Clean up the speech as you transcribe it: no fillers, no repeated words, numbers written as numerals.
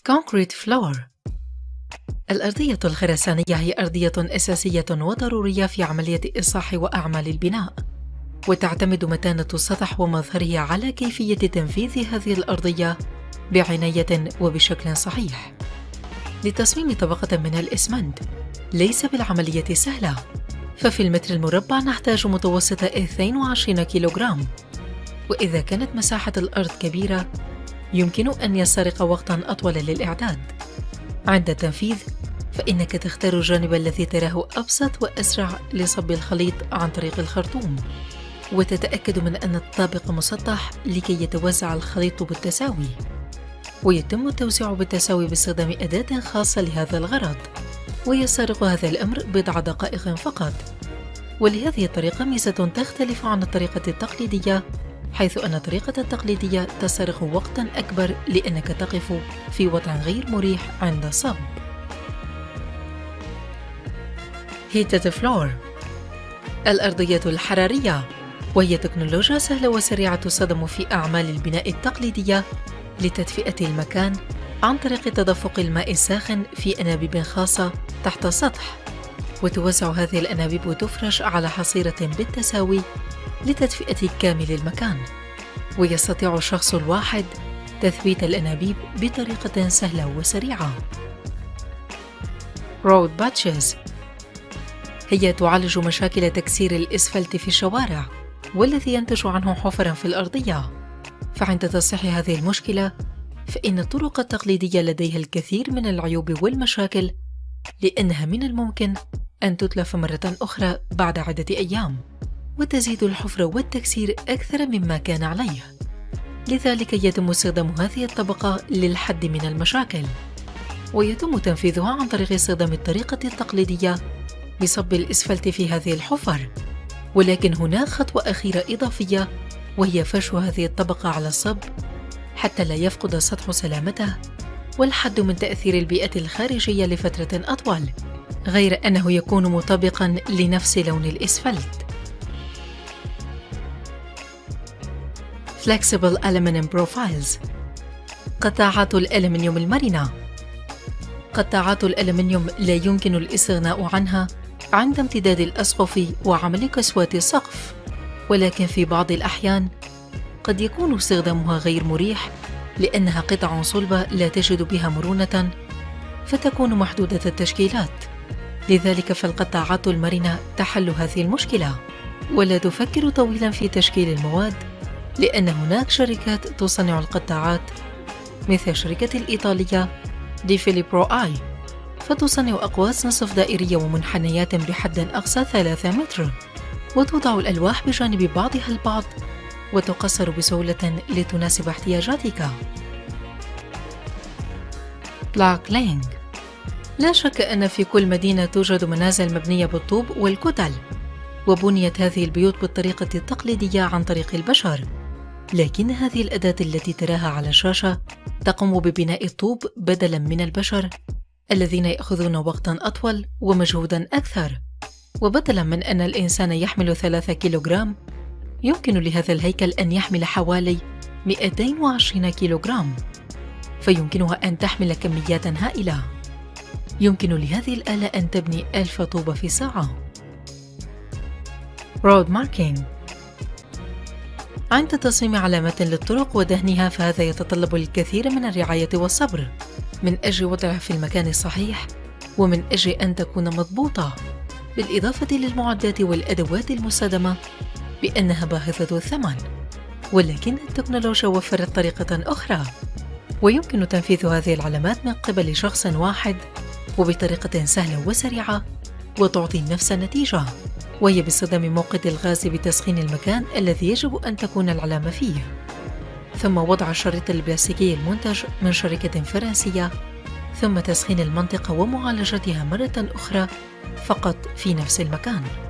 Concrete floor. الأرضية الخرسانية هي أرضية أساسية وضرورية في عملية إصلاح وأعمال البناء، وتعتمد متانة السطح ومظهره على كيفية تنفيذ هذه الأرضية بعناية وبشكل صحيح. لتصميم طبقة من الإسمنت ليس بالعملية سهلة، ففي المتر المربع نحتاج متوسط 22 كيلوغرام، وإذا كانت مساحة الأرض كبيرة يمكن أن يستغرق وقتاً أطول للإعداد. عند التنفيذ فإنك تختار الجانب الذي تراه أبسط وأسرع لصب الخليط عن طريق الخرطوم، وتتأكد من أن الطابق مسطح لكي يتوزع الخليط بالتساوي، ويتم التوزيع بالتساوي باستخدام أداة خاصة لهذا الغرض، ويستغرق هذا الأمر بضع دقائق فقط. ولهذه الطريقة ميزة تختلف عن الطريقة التقليدية، حيث أن الطريقة التقليدية تستغرق وقتاً أكبر لأنك تقف في وضع غير مريح عند الصب. Heated floor. الأرضية الحرارية، وهي تكنولوجيا سهلة وسريعة تستخدم في أعمال البناء التقليدية لتدفئة المكان عن طريق تدفق الماء الساخن في أنابيب خاصة تحت السطح، وتوزع هذه الأنابيب وتفرش على حصيرة بالتساوي لتدفئة كامل المكان، ويستطيع الشخص الواحد تثبيت الأنابيب بطريقة سهلة وسريعة. Road patches. هي تعالج مشاكل تكسير الإسفلت في الشوارع والذي ينتج عنه حفرا في الأرضية، فعند تصحيح هذه المشكلة فإن الطرق التقليدية لديها الكثير من العيوب والمشاكل، لأنها من الممكن أن تتلف مرة أخرى بعد عدة أيام، وتزيد الحفر والتكسير أكثر مما كان عليه. لذلك يتم استخدام هذه الطبقة للحد من المشاكل، ويتم تنفيذها عن طريق استخدام الطريقة التقليدية بصب الإسفلت في هذه الحفر. ولكن هناك خطوة أخيرة إضافية، وهي فرش هذه الطبقة على الصب حتى لا يفقد السطح سلامته، والحد من تأثير البيئة الخارجية لفترة أطول، غير أنه يكون مطابقاً لنفس لون الإسفلت. Flexible Aluminum Profiles. قطاعات الألمنيوم المرنة. قطاعات الألمنيوم لا يمكن الاستغناء عنها عند امتداد الأسقف وعمل كسوات السقف، ولكن في بعض الأحيان قد يكون استخدامها غير مريح لأنها قطع صلبة لا تجد بها مرونة، فتكون محدودة التشكيلات. لذلك فالقطاعات المرنة تحل هذه المشكلة، ولا تفكر طويلا في تشكيل المواد، لأن هناك شركات تصنع القطاعات مثل شركة الإيطالية دي فيليبرو آي، فتصنع أقواس نصف دائرية ومنحنيات بحد أقصى 3 متر، وتوضع الألواح بجانب بعضها البعض وتقصر بسهولة لتناسب احتياجاتك. بلاك لينج. لا شك أن في كل مدينة توجد منازل مبنية بالطوب والكتل، وبنيت هذه البيوت بالطريقة التقليدية عن طريق البشر، لكن هذه الأداة التي تراها على الشاشة تقوم ببناء الطوب بدلاً من البشر الذين يأخذون وقتاً أطول ومجهوداً أكثر. وبدلاً من أن الإنسان يحمل 3 كيلوغرام، يمكن لهذا الهيكل أن يحمل حوالي 220 كيلوغرام، فيمكنها أن تحمل كميات هائلة. يمكن لهذه الآلة أن تبني 1000 طوبة في ساعة. Road marking. عند تصميم علامات للطرق ودهنها فهذا يتطلب الكثير من الرعاية والصبر من أجل وضعها في المكان الصحيح، ومن أجل أن تكون مضبوطة، بالإضافة للمعدات والأدوات المستخدمة بأنها باهظة الثمن. ولكن التكنولوجيا وفرت طريقة أخرى، ويمكن تنفيذ هذه العلامات من قبل شخص واحد وبطريقة سهلة وسريعة وتعطي نفس النتيجة، وهي باستخدام موقد الغاز بتسخين المكان الذي يجب أن تكون العلامة فيه، ثم وضع الشريط البلاستيكي المنتج من شركة فرنسية، ثم تسخين المنطقة ومعالجتها مرة أخرى فقط في نفس المكان.